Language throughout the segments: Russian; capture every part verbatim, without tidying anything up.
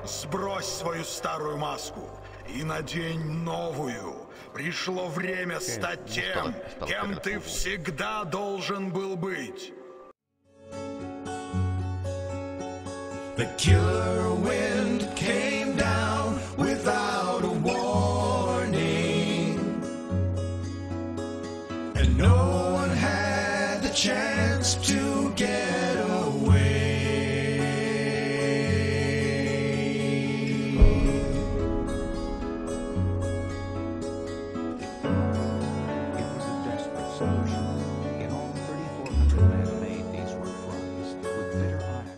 Сбрось свою старую маску и надень новую. Пришло время стать тем, кем ты всегда должен был быть. The killer wind came down without a warning, and no one had the chance to get away. It was a desperate solution. In all, thirty-four hundred men made these were fronts with bitter irons.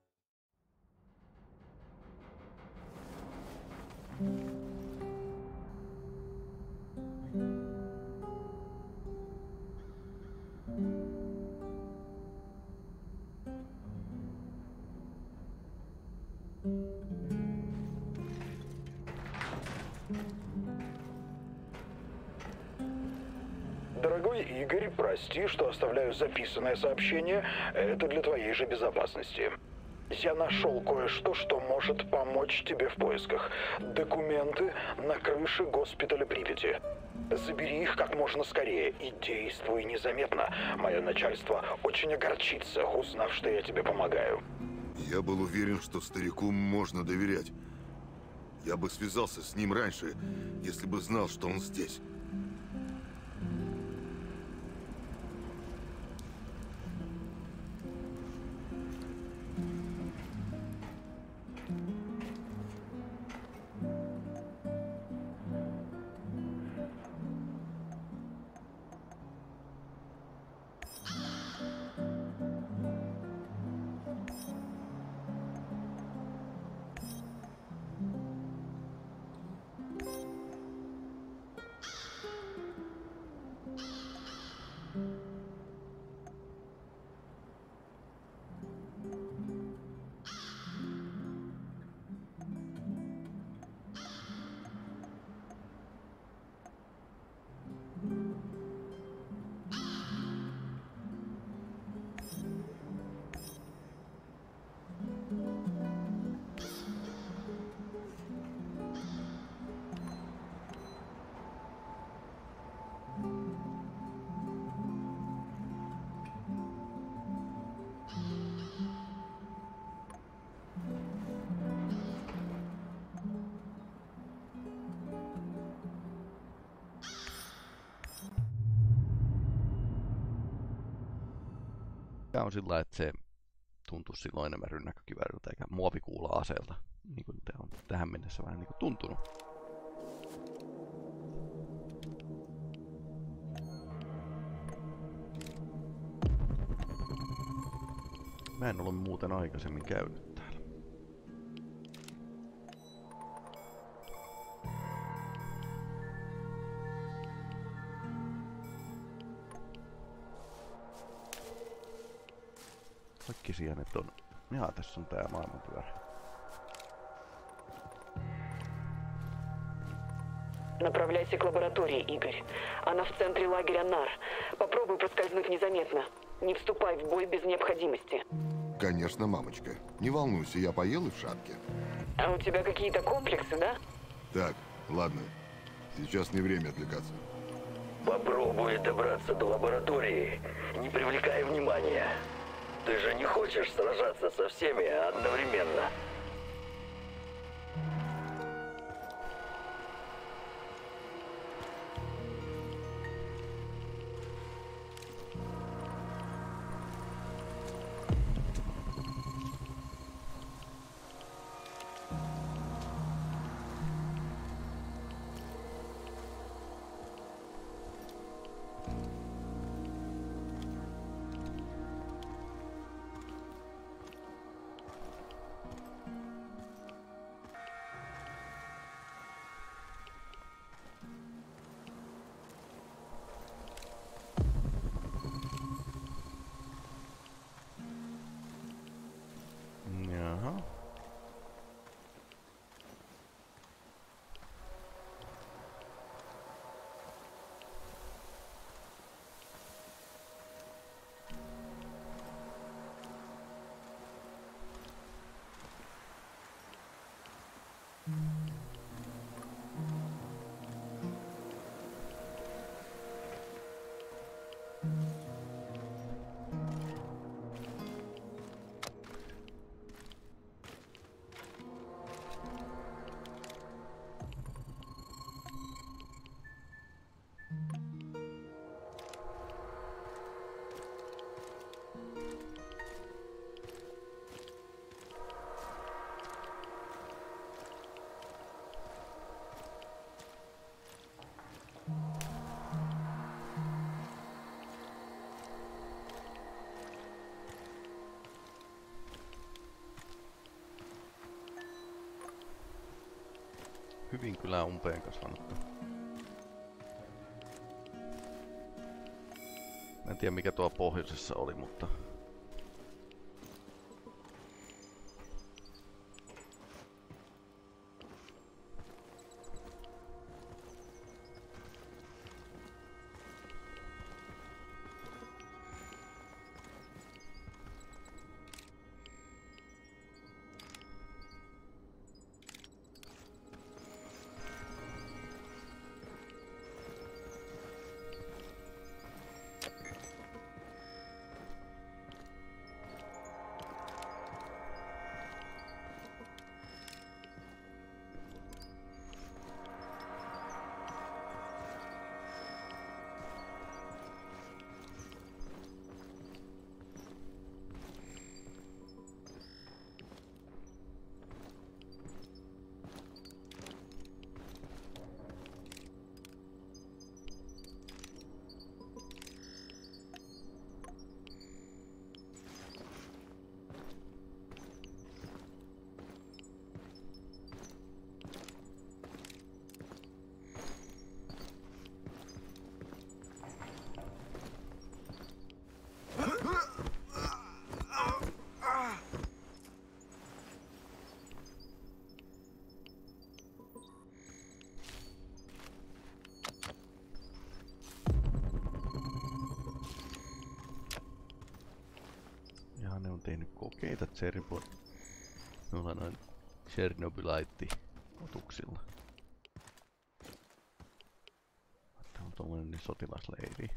Дорогой Игорь, прости, что оставляю записанное сообщение. Это для твоей же безопасности. Я нашел кое-что, что может помочь тебе в поисках. Документы на крыше госпиталя Припяти. Забери их как можно скорее и действуй незаметно. Мое начальство очень огорчится, узнав, что я тебе помогаю. Я был уверен, что старику можно доверять. Я бы связался с ним раньше, если бы знал, что он здесь. Tämä on sillä, että se tuntuu silloin enemmän rynnäkkökivääriltä eikä muovikuula-aseelta, niin kuin tämä on tähän mennessä vähän niin kuin tuntunut. Mä en ole muuten aikaisemmin käynyt täällä. Kaikki sijainet on... Jaa, tässä on tää maailmanpyörä. Направляйся к лаборатории, Игорь. Она в центре лагеря Нар. Попробуй проскользнуть незаметно. Не вступай в бой без необходимости. Конечно, мамочка. Не волнуйся, я поел и в шапке. А у тебя какие-то комплексы, да? Так, ладно. Сейчас не время отвлекаться. Попробуй добраться до лаборатории, не привлекая внимания. Ты же не хочешь сражаться со всеми одновременно? hyvin kyllä umpeen kasvanutta. Mä en tiedä mikä tuo pohjoisessa oli, mutta... Ne on tehnyt kokeita Chernobyl. Me ollaan noin Chernobylaitti-otuksilla. Tää on tommonen niin sotilasleiri.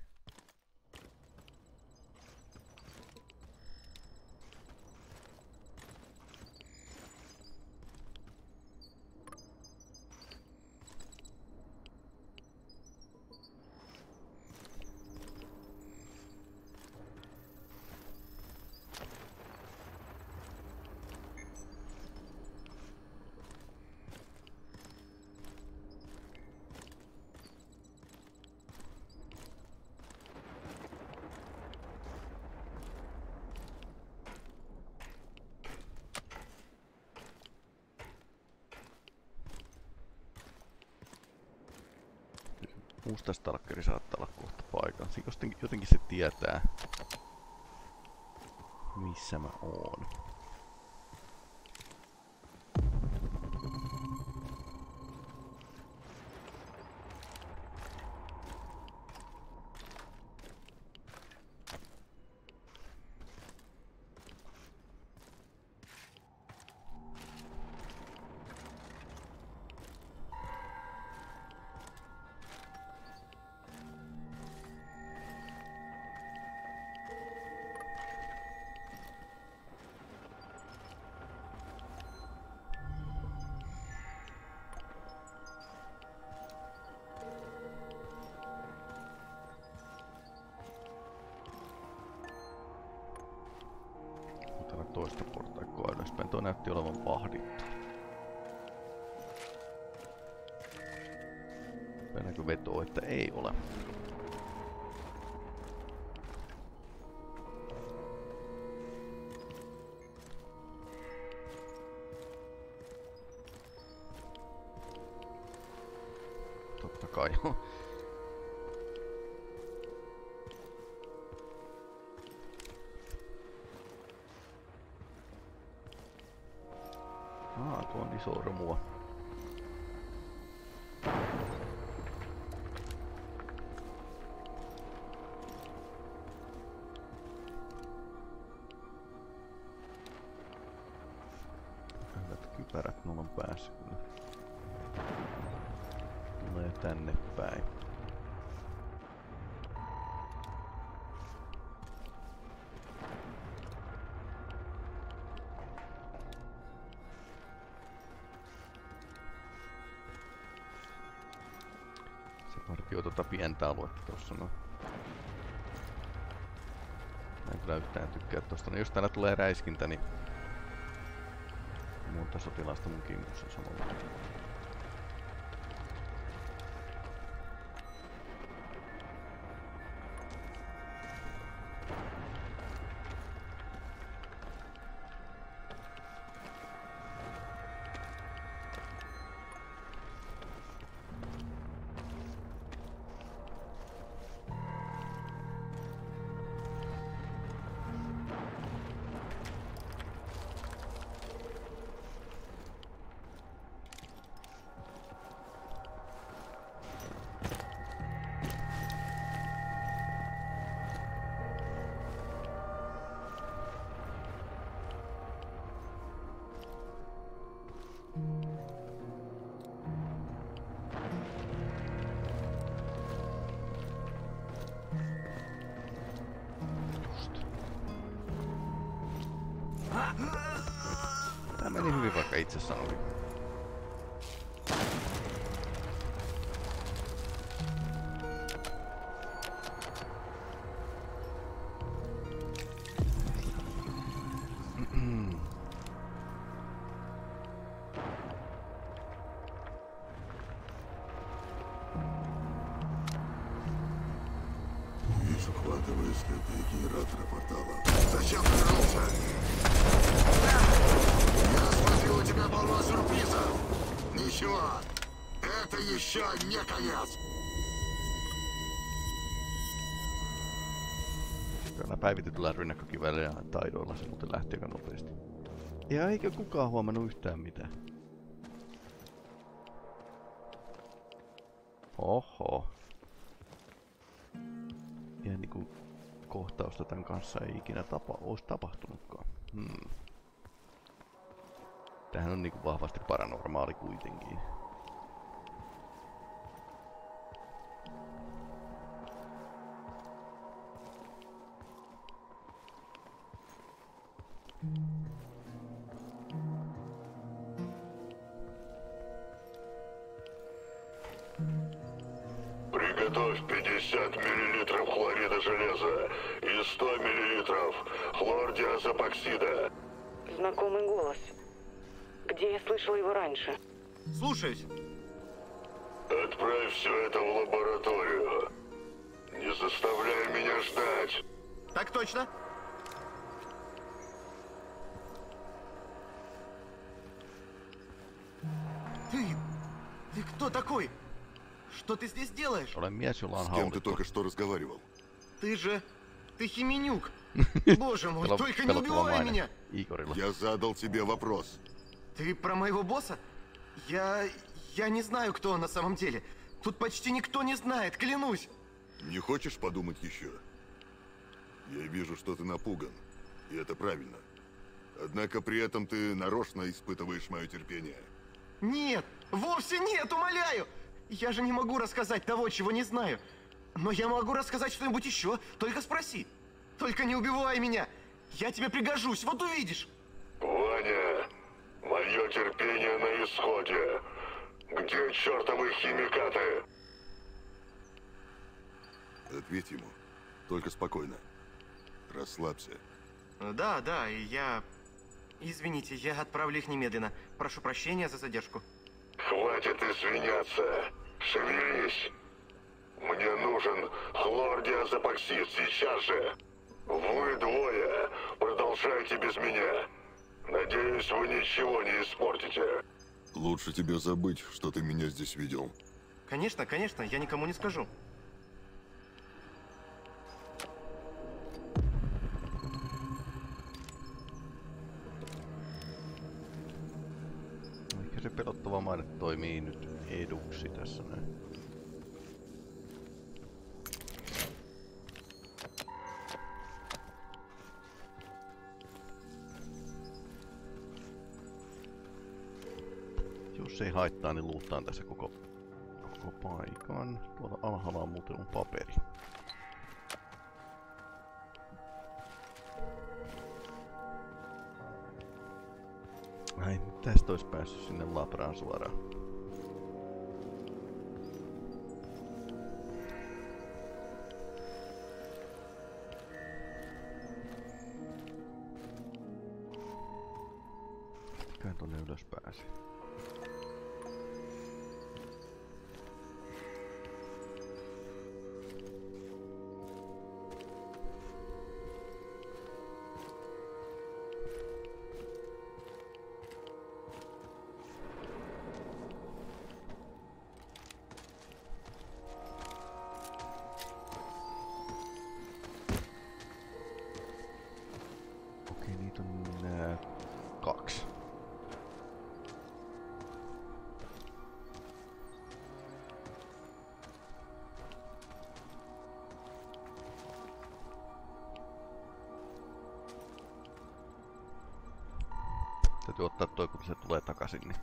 Mustastalkkeri saattaa olla kohta paikalla. Jotenkin, jotenkin se tietää, missä mä oon. Toista portaikkoa ylöspäin. Tuo näytti olevan pahdittu. Mennäänkö vetoo, että ei ole? Totta kai on. Aa, tuo on iso romua. Hyvät kypärät mulla on päässä kyllä. Tulee tänne päin. Partioi tuota pientä aluetta tossa no. Mä en kyllä yhtään tykkää tosta. No jos täällä tulee räiskintä, niin monta sotilasta mun kimpussa samalla. hyvin vaikka itse sanoin. Захватываю следы генератора портала. Зачем вернулся? Я смотрю, у тебя полно сюрпризов. Ничего, это еще не конец. Kyllä päivitetyllä rynnäkkökiväillä ja taidoilla se muuten lähti aika nopeasti. Ja eikä kukaan huomannut yhtään mitään. Oho. Ja niinku kohtausta tämän kanssa ei ikinä tapa, olisi tapahtunutkaan. Hmm. Tämähän on niinku vahvasti paranormaali kuitenkin. Приготовь пятьдесят миллилитров хлорида железа и сто миллилитров хлордиазепоксида. Знакомый голос. Где я слышала его раньше? Слушаюсь. Отправь все это в лабораторию. Не заставляй меня ждать. Так точно. Ты... Ты кто такой? Что ты здесь делаешь? Olen mies, jolla on С кем ты haulikko. только что разговаривал? Ты же... Ты Хименюк. Боже мой, Pel- только не pelottava убивай maine меня. Igorilla. Я задал тебе вопрос. Ты про моего босса? Я... Я не знаю, кто он на самом деле. Тут почти никто не знает, клянусь. Не хочешь подумать еще? Я вижу, что ты напуган. И это правильно. Однако при этом ты нарочно испытываешь мое терпение. Нет, вовсе нет, умоляю. Я же не могу рассказать того, чего не знаю. Но я могу рассказать что-нибудь еще, только спроси. Только не убивай меня. Я тебе пригожусь, вот увидишь. Ваня, мое терпение на исходе. Где чертовы химикаты? Ответь ему. Только спокойно. Расслабься. Да, да, и я... Извините, я отправлю их немедленно. Прошу прощения за задержку. Хватит извиняться. Шевелись. Мне нужен хлордиазепоксид сейчас же. Вы двое продолжайте без меня. Надеюсь, вы ничего не испортите. Лучше тебе забыть, что ты меня здесь видел. Конечно, конечно, я никому не скажу. Ehkä se pelottava maine toimii nyt eduksi tässä näin. Jos ei haittaa, niin luuttaan tässä koko, koko paikan. Tuolla alhaalla on muuten on paperi. Ai, tästä olisi päässyt sinne labraan suoraan. Kai tonne ylös pääsi. Okei, niitä on nää kaksi. Täytyy ottaa toi, kun se tulee takaisin, niin...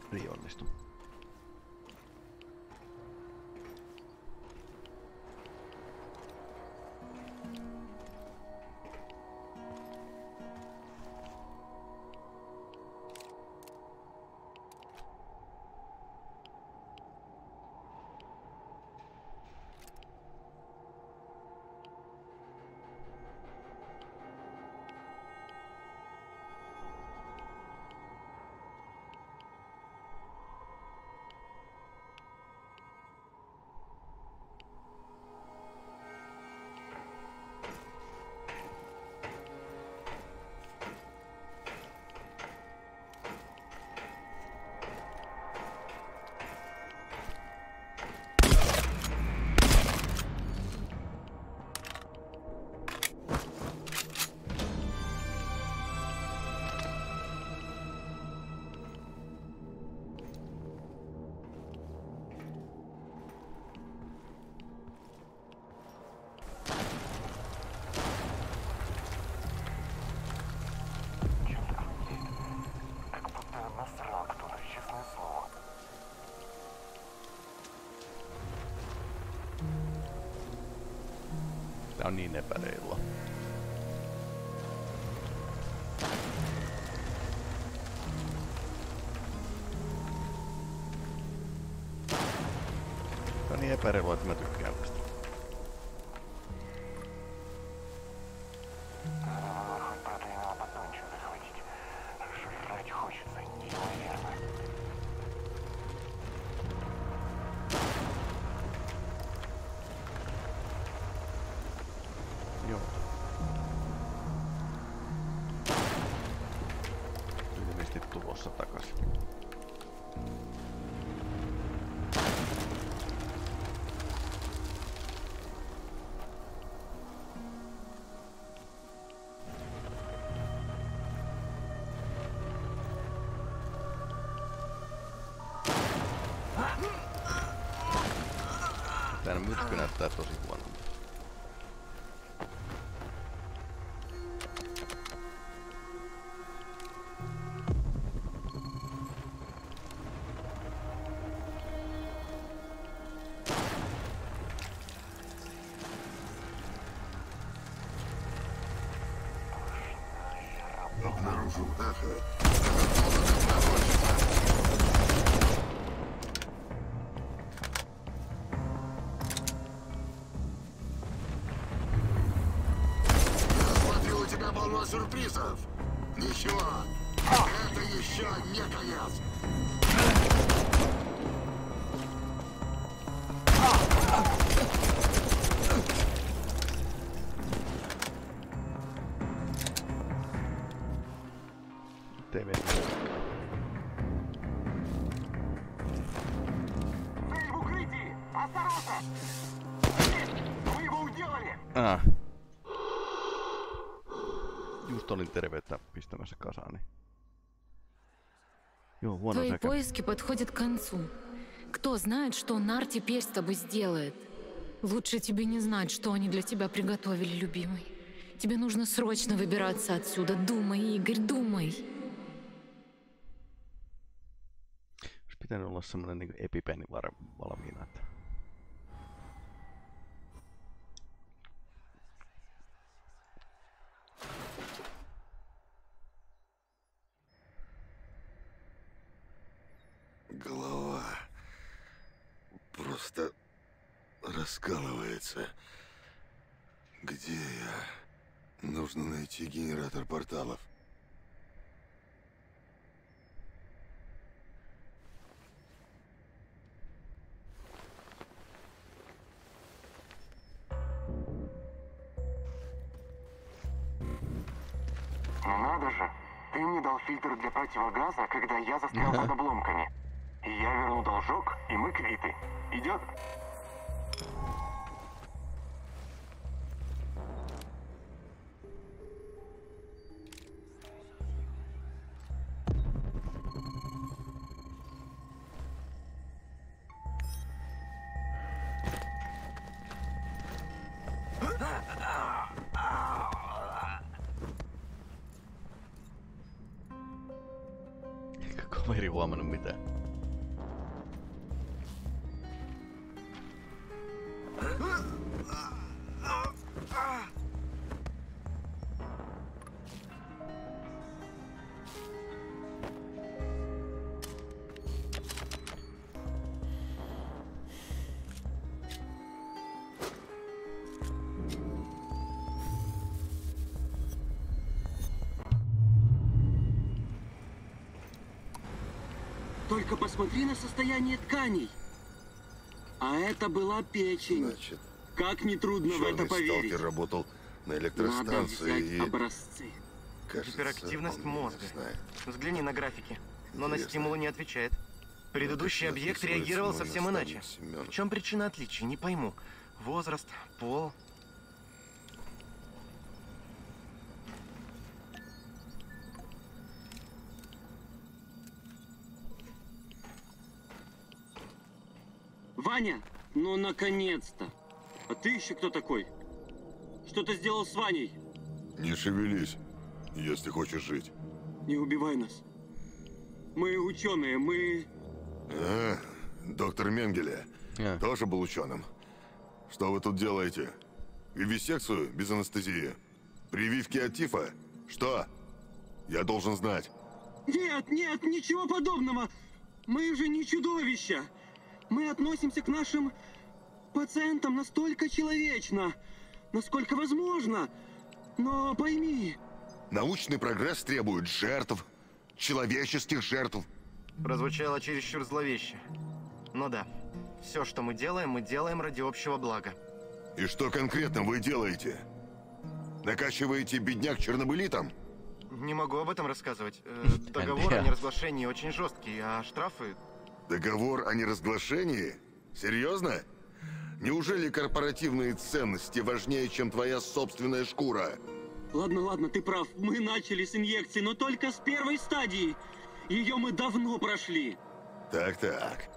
Ei onnistu. Tää on niin epäreilua. Tää on niin epäreilua, että mä tykkään tästä. Joo. Ilmeisesti tulossa takaisin. Tää mytky näyttää tosi huonolta. Обнаружил эхо. Я смотрю, у тебя полно сюрпризов. Ничего, это еще не конец. T V. Вы в укрытии! Осторожно! Вы его уделали! Ah. Just olin terveyttä pistämässä kasaani. Joo, huono Твои säkä. поиски подходят к концу. Кто знает, что Нар теперь с тобой сделает? Лучше тебе не знать, что они для тебя приготовили, любимый. Тебе нужно срочно выбираться отсюда. Думай, Игорь, думай. Olisi pitänyt olla semmonen niinku epipeni valmiina, että... Голова просто раскалывается. Где я? Нужно найти генератор порталов. Ну надо же! Ты мне дал фильтр для противогаза, когда я застрял под обломками. И я верну должок, и мы квиты. Идет? Kaveri huomannut mitään. Только посмотри на состояние тканей. А это была печень. Значит, как нетрудно в это поверить. Сталкер работал на электростанции. Надо взять и... образцы. Кажется, Гиперактивность мозга. Взгляни на графики. Но Интересно. на стимулы не отвечает. Предыдущий точно объект описывается реагировал мой совсем наставник иначе. Семен. В чем причина отличия? Не пойму. Возраст, пол. Ваня, ну наконец-то. А ты еще кто такой? Что ты сделал с Ваней? Не шевелись, если хочешь жить. Не убивай нас. Мы ученые, мы... А, доктор Менгеле А. тоже был ученым. Что вы тут делаете? Вивисекцию без анестезии? Прививки от тифа? Что? Я должен знать. Нет, нет, ничего подобного. Мы же не чудовища. Мы относимся к нашим пациентам настолько человечно, насколько возможно. Но пойми... Научный прогресс требует жертв, человеческих жертв. Прозвучало чересчур зловеще. Но да, все, что мы делаем, мы делаем ради общего блага. И что конкретно вы делаете? Накачиваете бедняк чернобылитом? Не могу об этом рассказывать. Э, договор о неразглашении очень жесткий, а штрафы... Договор о неразглашении? Серьезно? Неужели корпоративные ценности важнее, чем твоя собственная шкура? Ладно, ладно, ты прав. Мы начали с инъекции, но только с первой стадии. Ее мы давно прошли. Так-так.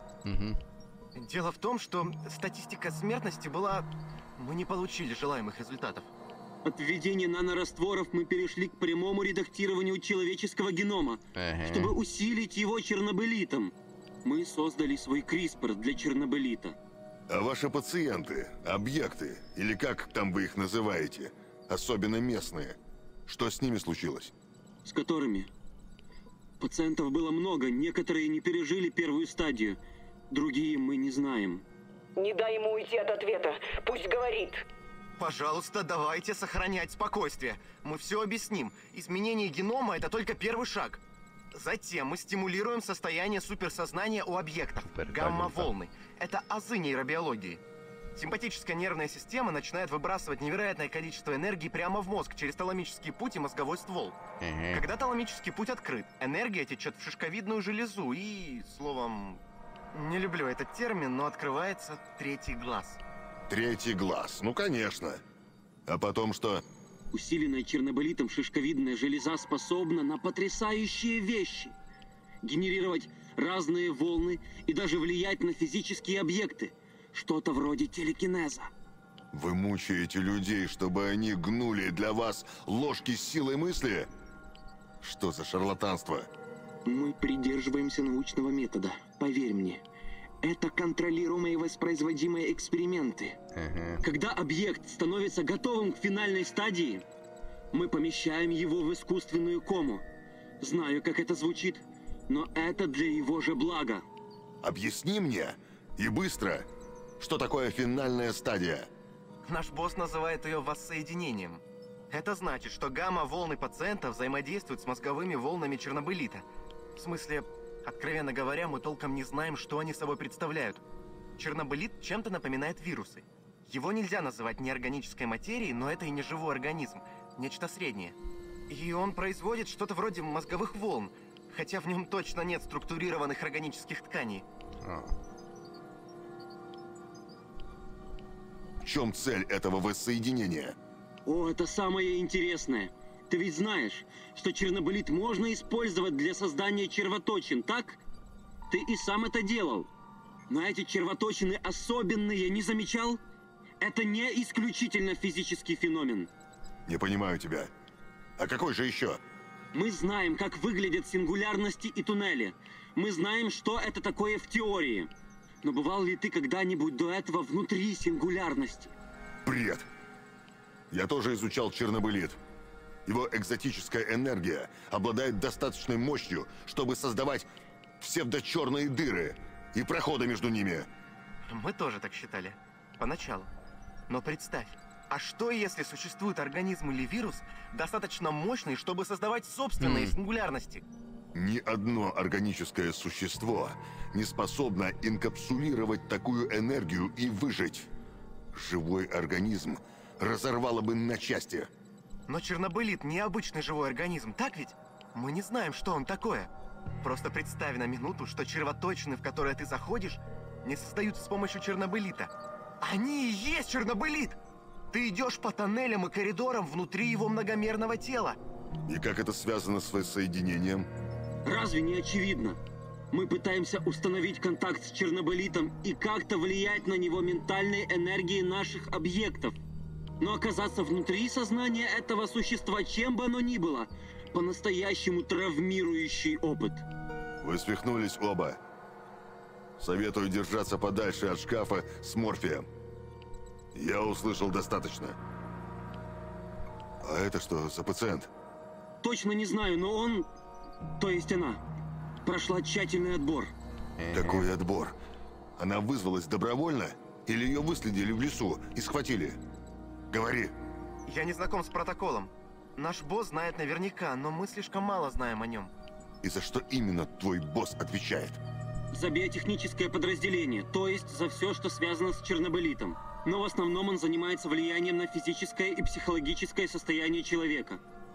Угу. Дело в том, что статистика смертности была... Мы не получили желаемых результатов. От введения нанорастворов мы перешли к прямому редактированию человеческого генома, Ага. чтобы усилить его чернобылитом. Мы создали свой CRISPR для чернобылита. А ваши пациенты, объекты, или как там вы их называете, особенно местные, что с ними случилось? С которыми? Пациентов было много, некоторые не пережили первую стадию, другие мы не знаем. Не дай ему уйти от ответа. Пусть говорит. Пожалуйста, давайте сохранять спокойствие. Мы все объясним. Изменение генома – это только первый шаг. Затем мы стимулируем состояние суперсознания у объектов. Гамма-волны. Это азы нейробиологии. Симпатическая нервная система начинает выбрасывать невероятное количество энергии прямо в мозг через таламический путь и мозговой ствол. Ага. Когда таламический путь открыт, энергия течет в шишковидную железу и, словом, не люблю этот термин, но открывается третий глаз. Третий глаз, ну конечно. А потом что? Усиленная чернобылитом шишковидная железа способна на потрясающие вещи. Генерировать разные волны и даже влиять на физические объекты. Что-то вроде телекинеза. Вы мучаете людей, чтобы они гнули для вас ложки с силой мысли? Что за шарлатанство? Мы придерживаемся научного метода, поверь мне. Это контролируемые и воспроизводимые эксперименты. Ага. Когда объект становится готовым к финальной стадии, мы помещаем его в искусственную кому. Знаю, как это звучит, но это для его же блага. Объясни мне, и быстро, что такое финальная стадия? Наш босс называет ее воссоединением. Это значит, что гамма-волны пациента взаимодействуют с мозговыми волнами чернобылита. В смысле, откровенно говоря, мы толком не знаем, что они собой представляют. Чернобылит чем-то напоминает вирусы. Его нельзя называть неорганической материей, но это и не живой организм. Нечто среднее. И он производит что-то вроде мозговых волн, хотя в нем точно нет структурированных органических тканей. А. В чем цель этого воссоединения? О, это самое интересное. Ты ведь знаешь, что чернобылит можно использовать для создания червоточин, так? Ты и сам это делал. Но эти червоточины особенные, не замечал? Это не исключительно физический феномен. Не понимаю тебя. А какой же еще? Мы знаем, как выглядят сингулярности и туннели. Мы знаем, что это такое в теории. Но бывал ли ты когда-нибудь до этого внутри сингулярности? Бред. Я тоже изучал чернобылит. Его экзотическая энергия обладает достаточной мощью, чтобы создавать псевдочерные дыры и проходы между ними. Мы тоже так считали. Поначалу. Но представь, а что если существует организм или вирус, достаточно мощный, чтобы создавать собственные Mm. сингулярности? Ни одно органическое существо не способно инкапсулировать такую энергию и выжить. Живой организм разорвало бы на части. Но чернобылит необычный живой организм, так ведь? Мы не знаем, что он такое. Просто представь на минуту, что червоточины, в которые ты заходишь, не создаются с помощью чернобылита. Они и есть чернобылит! Ты идешь по тоннелям и коридорам внутри его многомерного тела. И как это связано с воссоединением? Разве не очевидно? Мы пытаемся установить контакт с чернобылитом и как-то влиять на него ментальной энергией наших объектов. Но оказаться внутри сознания этого существа, чем бы оно ни было, по-настоящему травмирующий опыт. Вы свихнулись оба. Советую держаться подальше от шкафа с морфием. Я услышал достаточно. А это что за пациент? Точно не знаю, но он, то есть она, прошла тщательный отбор. Какой отбор? Она вызвалась добровольно? Или ее выследили в лесу и схватили? Говори. Я не знаком с протоколом. Наш босс знает наверняка, но мы слишком мало знаем о нем. И за что именно твой босс отвечает? За биотехническое подразделение, то есть за все, что связано с чернобылитом. Но в основном он занимается влиянием на физическое и психологическое состояние человека.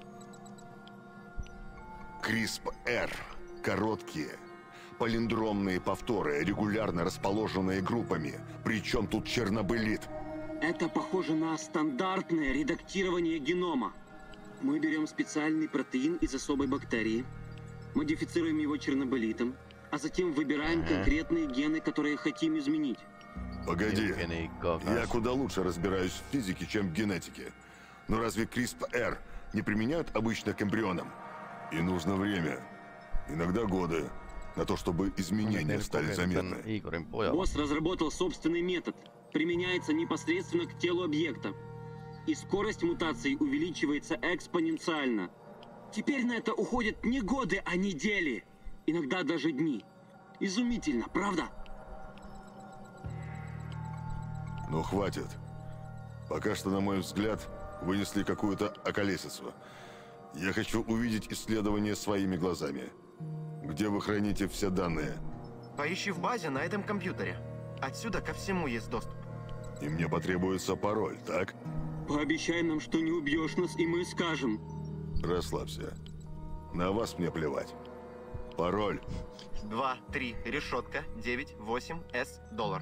крисп-эр. Короткие, палиндромные повторы, регулярно расположенные группами. Причем тут чернобылит? Это похоже на стандартное редактирование генома. Мы берем специальный протеин из особой бактерии, модифицируем его чернобылитом, а затем выбираем ага. конкретные гены, которые хотим изменить. Погоди, я куда лучше разбираюсь в физике, чем в генетике. Но разве крисп-эр не применяют обычно к эмбрионам? И нужно время, иногда годы, на то, чтобы изменения стали заметны. Босс разработал собственный метод. Применяется непосредственно к телу объекта. И скорость мутаций увеличивается экспоненциально. Теперь на это уходят не годы, а недели. Иногда даже дни. Изумительно, правда? Ну, хватит. Пока что, на мой взгляд, вынесли какую-то околесицу. Я хочу увидеть исследование своими глазами. Где вы храните все данные? Поищи в базе на этом компьютере. Отсюда ко всему есть доступ. И мне потребуется пароль, так? Пообещай нам, что не убьешь нас, и мы скажем. Расслабься. На вас мне плевать. Пароль. два, три, решетка, девять, восемь, эс, доллар.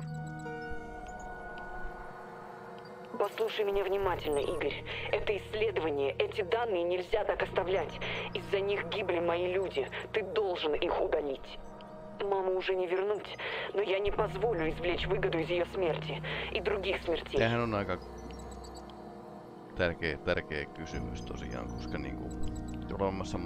Послушай меня внимательно, Игорь. Это исследование, эти данные нельзя так оставлять. Из-за них гибли мои люди. Ты должен их удалить. Маму уже не вернуть, но я не позволю извлечь выгоду из ее смерти и других смертей. Tämähän on aika tärkeä, tärkeä kysymys tosiaan, koska niinku olemassa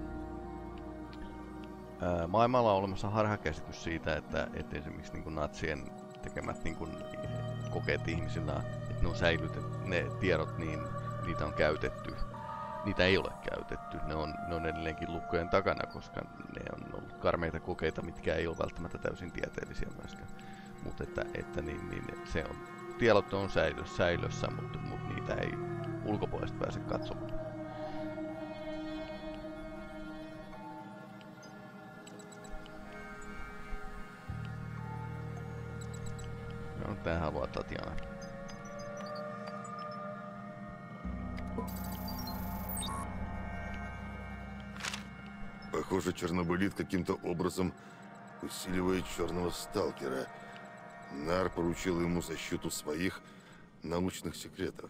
ää, maailmalla on olemassa harhakäsitys siitä, että, että esimerkiksi niinku natsien tekemät niinku kokeet ihmisillä, että ne on säilytetty, ne tiedot, niin niitä on käytetty. Niitä ei ole käytetty, ne on, ne on edelleenkin lukkojen takana, koska ne on ollut karmeita kokeita, mitkä ei ole välttämättä täysin tieteellisiä myöskään. Mutta että, että niin, niin se on, tiedot on säilössä, säilössä mutta, mutta niitä ei ulkopuolesta pääse katsomaan. No, tää haluaa Tatiana. Похоже, чернобылит каким-то образом усиливает черного сталкера. Нар поручил ему защиту своих научных секретов.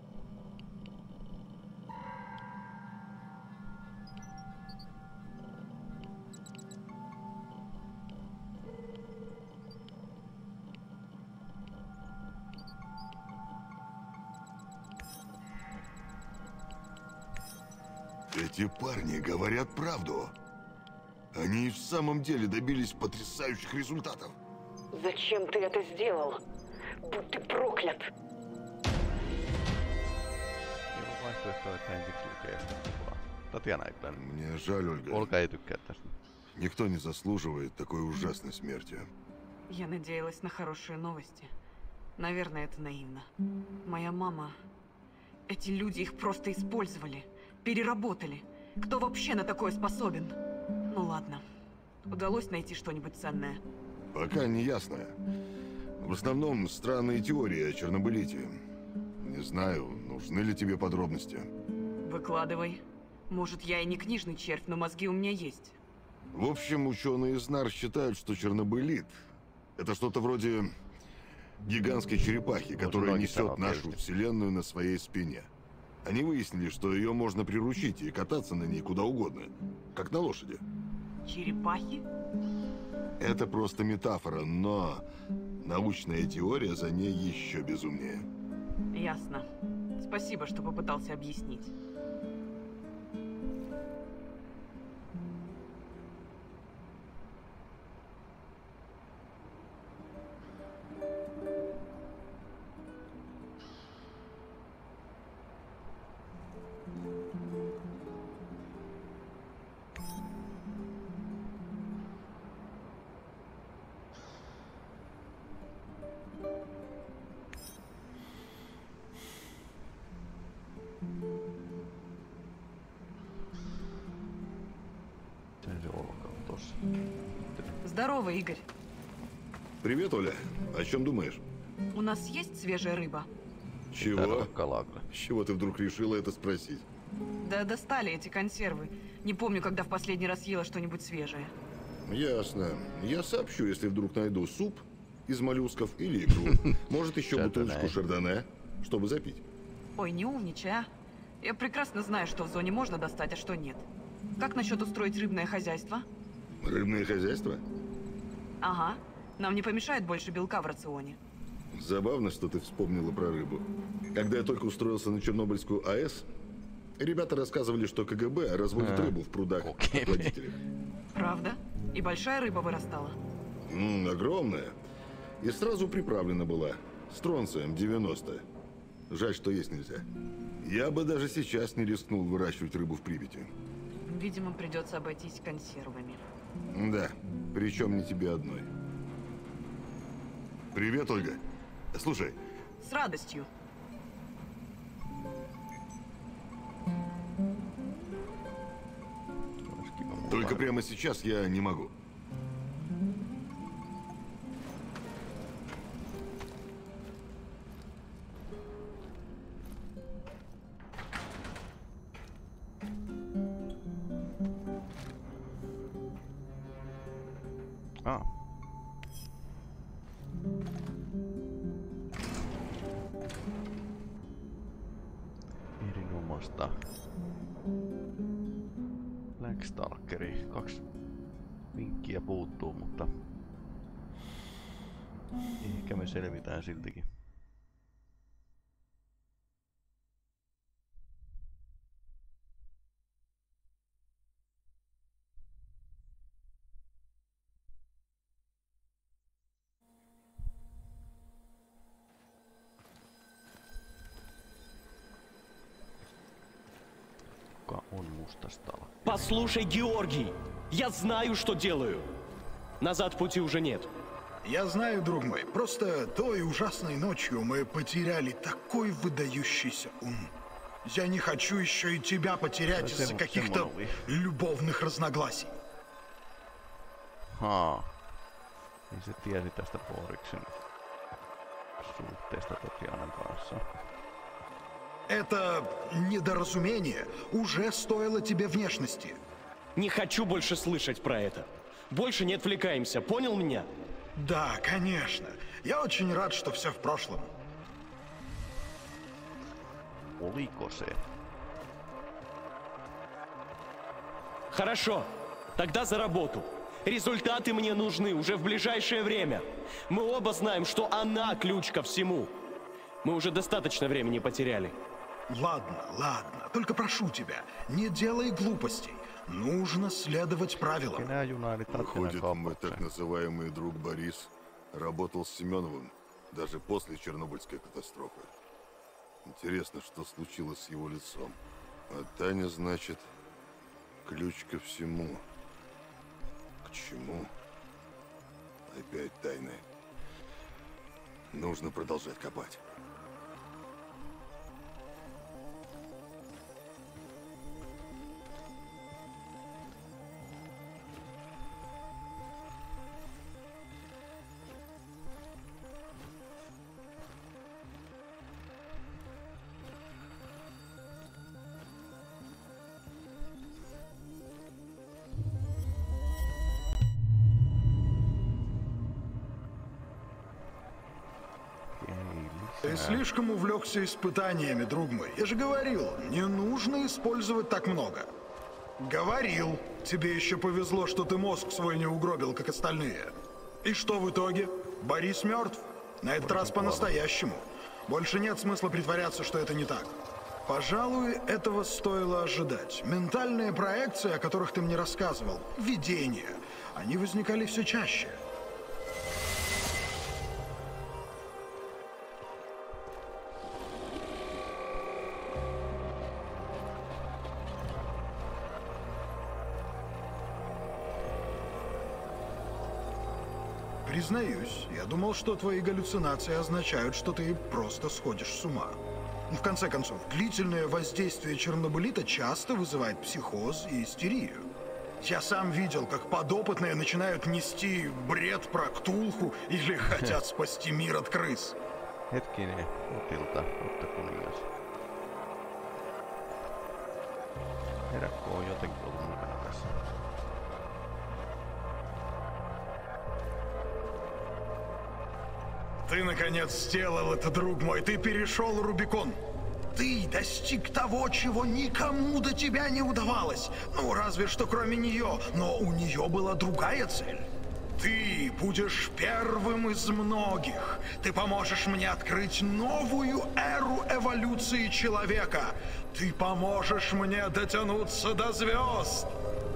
Эти парни говорят правду. Они и в самом деле добились потрясающих результатов. Зачем ты это сделал? Будь ты проклят! Мне жаль, Ольга. Ольга ei tykkää tästä. Никто не заслуживает такой ужасной смерти. Я надеялась на хорошие новости. Наверное, это наивно. Моя мама... Эти люди их просто использовали. Переработали. Кто вообще на такое способен? Ну ладно. Удалось найти что-нибудь ценное? Пока не ясно. В основном странные теории о Чернобылите. Не знаю, нужны ли тебе подробности. Выкладывай. Может, я и не книжный червь, но мозги у меня есть. В общем, ученые из НАР считают, что Чернобылит — это что-то вроде гигантской черепахи, которая несет нашу Вселенную на своей спине. Они выяснили, что ее можно приручить и кататься на ней куда угодно, как на лошади. Черепахи? Это просто метафора, но научная теория за ней еще безумнее. Ясно. Спасибо, что попытался объяснить. Здорово, Игорь. Привет, Оля. О чем думаешь? У нас есть свежая рыба? Чего? С чего ты вдруг решила это спросить? Да достали эти консервы. Не помню, когда в последний раз ела что-нибудь свежее. Ясно. Я сообщу, если вдруг найду суп из моллюсков или икру. Может, еще бутылочку шардоне, чтобы запить. Ой, не умничай, а. Я прекрасно знаю, что в зоне можно достать, а что нет. Как насчет устроить рыбное хозяйство? Рыбное хозяйство? Ага. Нам не помешает больше белка в рационе. Забавно, что ты вспомнила про рыбу. Когда я только устроился на Чернобыльскую АЭС, ребята рассказывали, что КГБ разводит А, рыбу в прудах охладителях. Правда? И большая рыба вырастала? М, огромная. И сразу приправлена была. Стронцием девяносто. Жаль, что есть нельзя. Я бы даже сейчас не рискнул выращивать рыбу в Припяти. Видимо, придется обойтись консервами. Да, причем не тебе одной. Привет, Ольга. Слушай. С радостью. Только прямо сейчас я не могу. А. Erinomaista. Black Stalkeri. Kaksi vinkkiä puuttuu, mutta ehkä me selvitään siltikin. Послушай, Георгий, я знаю, что делаю. Назад пути уже нет. Я знаю, друг мой, просто той ужасной ночью мы потеряли такой выдающийся ум. Я не хочу еще и тебя потерять из-за каких-то любовных разногласий. Haa. Niin se tiesi tästä Boriksen suhteesta Tatianan kanssa. Это недоразумение уже стоило тебе внешности. Не хочу больше слышать про это. Больше не отвлекаемся, понял меня? Да, конечно. Я очень рад, что все в прошлом. Oliko se? Хорошо. Тогда за работу. Результаты мне нужны уже в ближайшее время. Мы оба знаем, что она ключ ко всему. Мы уже достаточно времени потеряли. Ладно, ладно. Только прошу тебя, не делай глупостей. Нужно следовать правилам. Выходит, мой так называемый друг Борис работал с Семеновым даже после Чернобыльской катастрофы. Интересно, что случилось с его лицом. А Таня, значит, ключ ко всему. К чему? Опять тайны. Нужно продолжать копать. Ты слишком увлекся испытаниями, друг мой. Я же говорил, не нужно использовать так много. Говорил, тебе еще повезло, что ты мозг свой не угробил, как остальные. И что в итоге? Борис мертв. На этот раз по-настоящему. Больше нет смысла притворяться, что это не так. Пожалуй, этого стоило ожидать. Ментальные проекции, о которых ты мне рассказывал, видения, они возникали все чаще. Признаюсь, я думал, что твои галлюцинации означают, что ты просто сходишь с ума. В конце концов, длительное воздействие чернобылита часто вызывает психоз и истерию. Я сам видел, как подопытные начинают нести бред про Ктулху или хотят спасти мир от крыс. Hetkinen, Utilta, Utta kuningas. Heräkkö on jotenkin ollut mukana tässä. Ты, наконец, сделал это, друг мой. Ты перешел Рубикон. Ты достиг того, чего никому до тебя не удавалось. Ну, разве что кроме нее. Но у нее была другая цель. Ты будешь первым из многих. Ты поможешь мне открыть новую эру эволюции человека. Ты поможешь мне дотянуться до звезд.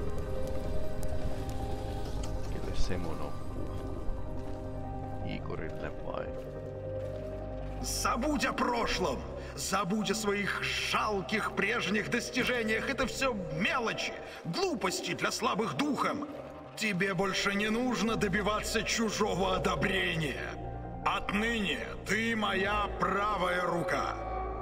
Забудь о прошлом! Забудь о своих жалких прежних достижениях! Это все мелочи, глупости для слабых духом! Тебе больше не нужно добиваться чужого одобрения! Отныне ты моя правая рука!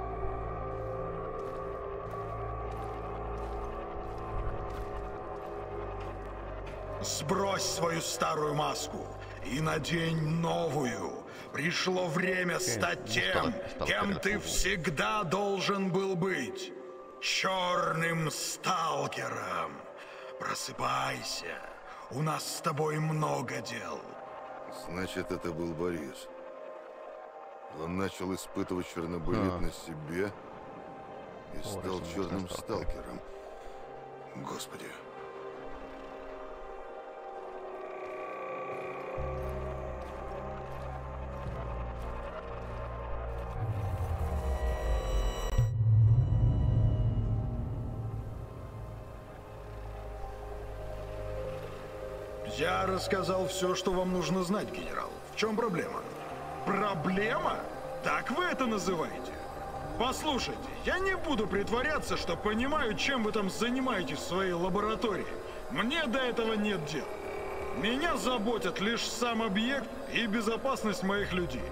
Сбрось свою старую маску и надень новую! Пришло время стать тем, кем ты всегда должен был быть. Черным сталкером. Просыпайся. У нас с тобой много дел. Значит, это был Борис. Он начал испытывать чернобылит а. на себе и стал черным сталкером. Господи. Я рассказал все, что вам нужно знать, генерал. В чем проблема? Проблема? Так вы это называете? Послушайте, я не буду притворяться, что понимаю, чем вы там занимаетесь в своей лаборатории. Мне до этого нет дела. Меня заботят лишь сам объект и безопасность моих людей.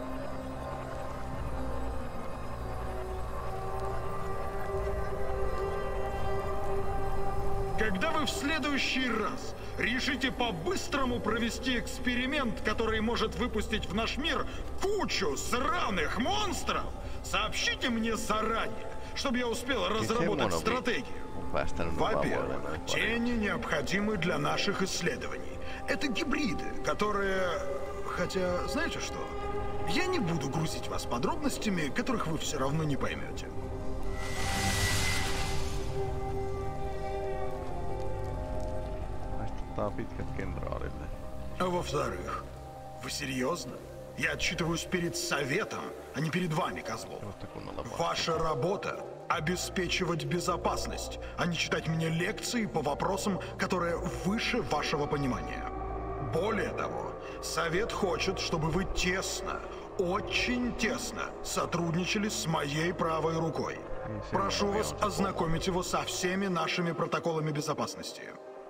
Когда вы в следующий раз решите по-быстрому провести эксперимент, который может выпустить в наш мир кучу сраных монстров, сообщите мне заранее, чтобы я успел разработать стратегию. Во-первых, тени необходимы для наших исследований. Это гибриды, которые... Хотя, знаете что? Я не буду грузить вас подробностями, которых вы все равно не поймете. А во-вторых, вы серьезно? Я отчитываюсь перед советом, а не перед вами, козлом. Ваша работа — обеспечивать безопасность, а не читать мне лекции по вопросам, которые выше вашего понимания. Более того, совет хочет, чтобы вы тесно, очень тесно сотрудничали с моей правой рукой. Прошу вас ознакомить его со всеми нашими протоколами безопасности.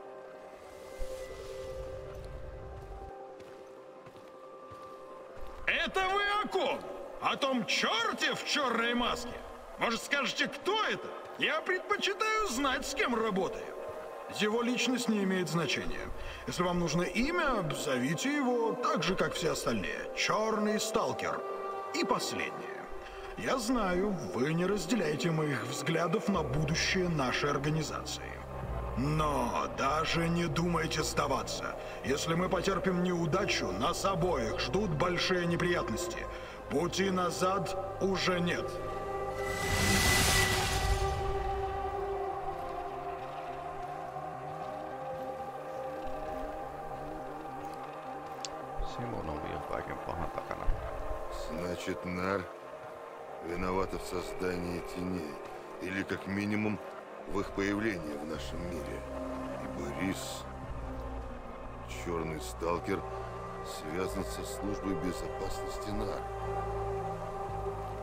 Это вы о ком? О том черте в черной маске? Может, скажете, кто это? Я предпочитаю знать, с кем работаю. Его личность не имеет значения. Если вам нужно имя, зовите его так же, как все остальные. Черный сталкер. И последнее. Я знаю, вы не разделяете моих взглядов на будущее нашей организации. Но даже не думайте сдаваться. Если мы потерпим неудачу, нас обоих ждут большие неприятности. Пути назад уже нет. Simon oli jo kaiken pahan takana. Значит, Нар виновата в создании теней. Или как минимум в их появлении в нашем мире. И Борис, черный сталкер, связан со службой безопасности Нар.